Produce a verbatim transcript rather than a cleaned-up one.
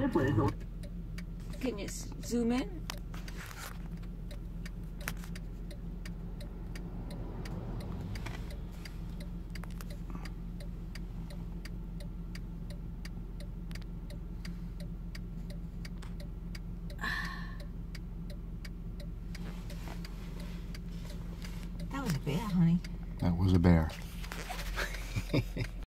Can you s- zoom in? That was a bear, honey. That was a bear.